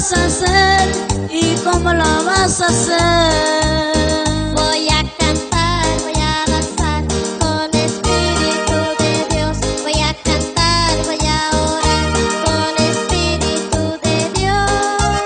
vas a hacer? ¿Y cómo lo vas a hacer? Voy a cantar, voy a danzar con Espíritu de Dios. Voy a cantar, voy a orar con Espíritu de Dios.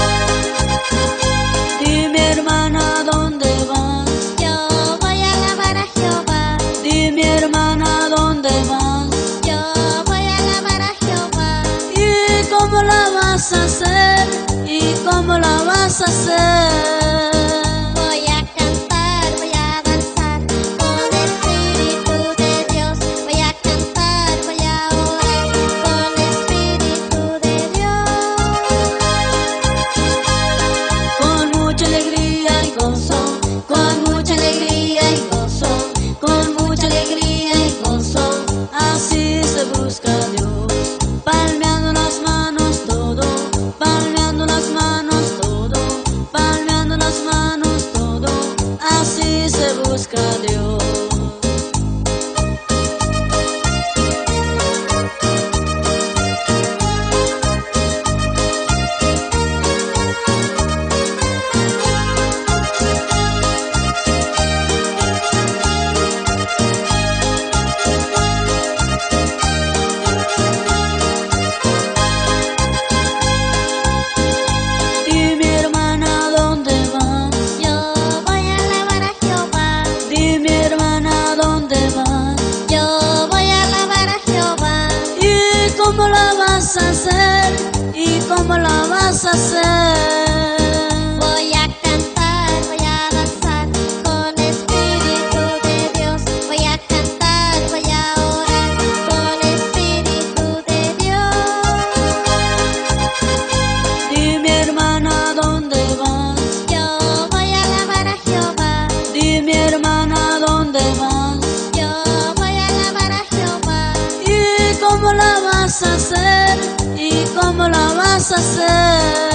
Dime, hermana, ¿dónde vas? Yo voy a alabar a Jehová. Dime, hermana, ¿dónde vas? Yo voy a alabar a Jehová. ¿Y cómo la vas a hacer? ¿Y cómo la vas a hacer? Voy a cantar, voy a danzar con Espíritu de Dios. Voy a cantar, voy a orar con Espíritu de Dios. Con mucha alegría y gozo, con mucha alegría y gozo, con mucha alegría y gozo, así se busca a Dios. Palmeando las manos todo, palmeando las manos todo, palmeando las manos todo, así se busca a Dios. Dime, hermana, ¿dónde vas? Yo voy a alabar a Jehová. Dime, hermana, ¿dónde vas? Yo voy a alabar a Jehová. ¿Y cómo la vas a hacer? ¿Y cómo la vas a hacer? Voy a cantar, voy a danzar con Espíritu de Dios. Voy a cantar, voy a orar con Espíritu de Dios. Dime, hermana, ¿dónde vas? Yo voy a alabar a Jehová. Dime, hermana, ¿dónde vas? Yo voy a alabar a Jehová. ¿Y cómo la vas a hacer? ¿Y cómo la vas a hacer?